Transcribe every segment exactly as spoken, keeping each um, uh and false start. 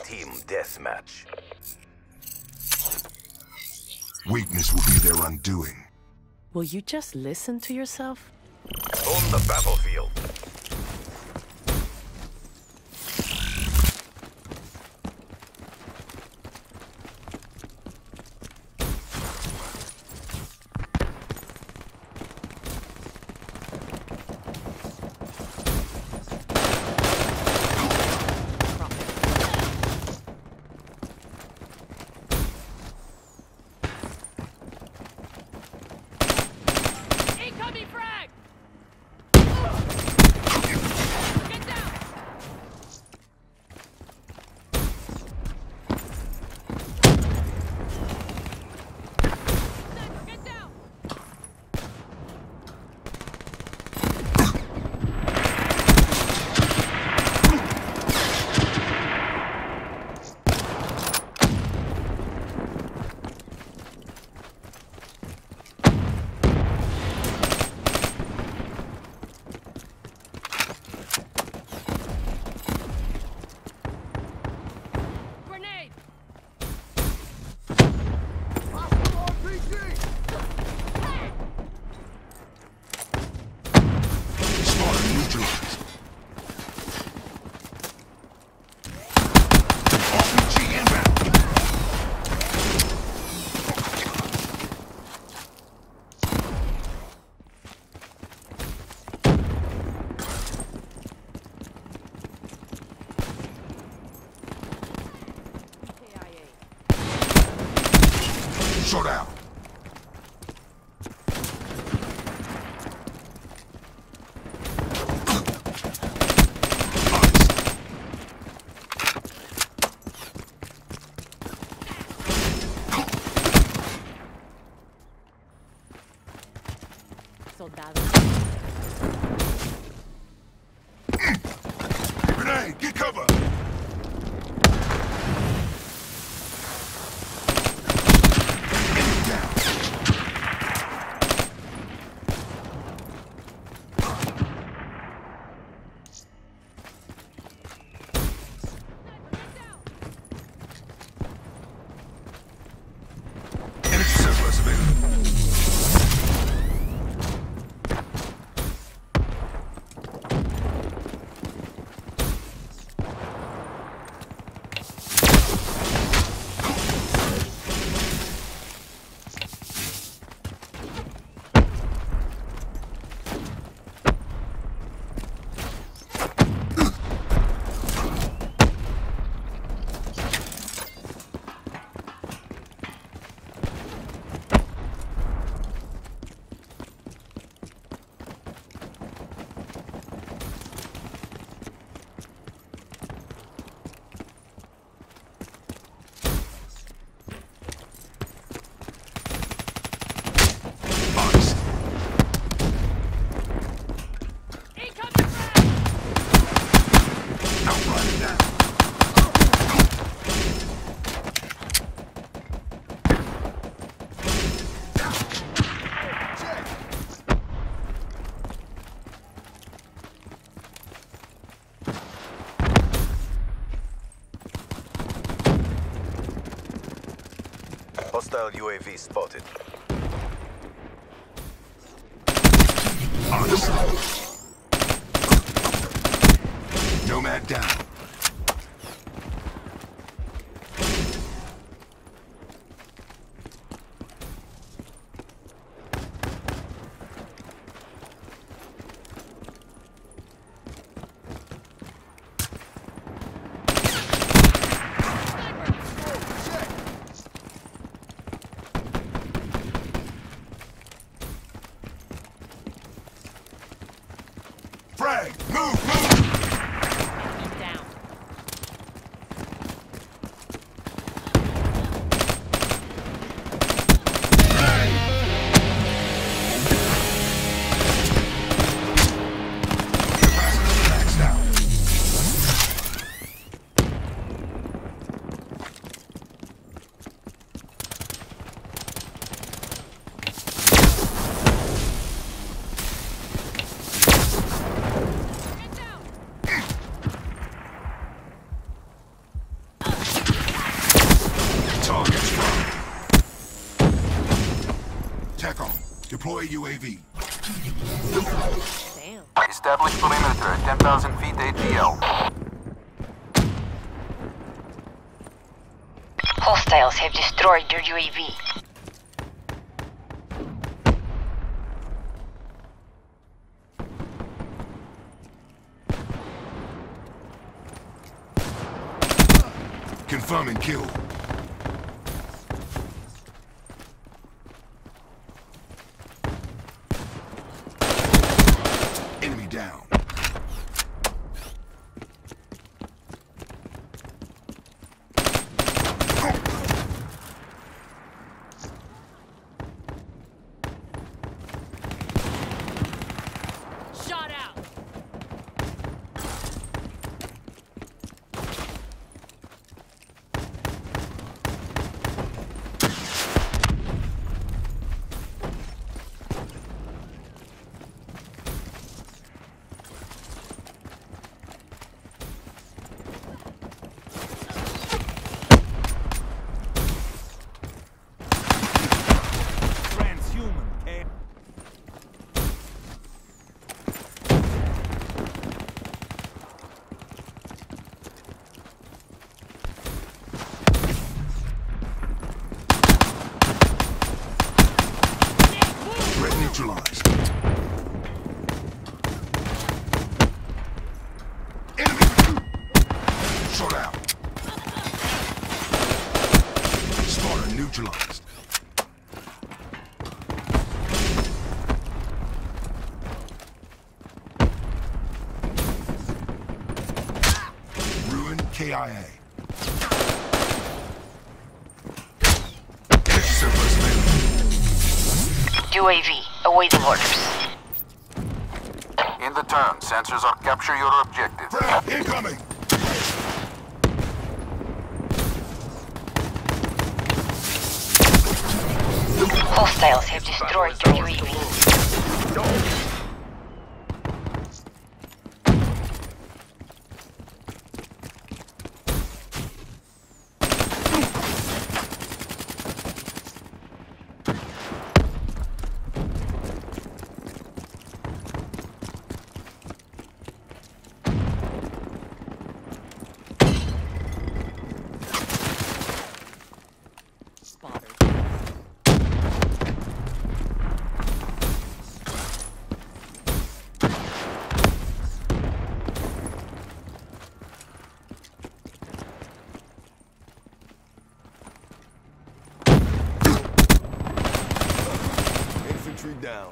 Team deathmatch. Weakness will be their undoing. Will you just listen to yourself? On the battlefield. Incoming frag! Get down! Sniper, get down! Grenade! Spartan neutralized. R P G inbound. K I A. Shut out. Soldado. Grenade, get cover. Enemy down. Sniper, get down! Energy surplus available. Honest. Incoming frag! Outrun it down. Hostile U A V spotted. Honest. Nomad down. Frag, move, move. He's down. Deploy U A V. Damn. Establish perimeter at ten thousand feet A T L. Hostiles have destroyed your U A V. Confirming kill. Enemy down. Shot out. Transhuman, K. Threat neutralized. Enemy! Shot out. Spotter neutralized. Ruin K I A. Energy surplus available. U A V, awaiting orders. In the turn, sensors are capture your objective. Frag incoming! Hostiles have destroyed your U A V. Spotted. Infantry down.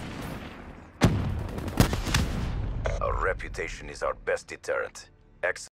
Our reputation is our best deterrent. Ex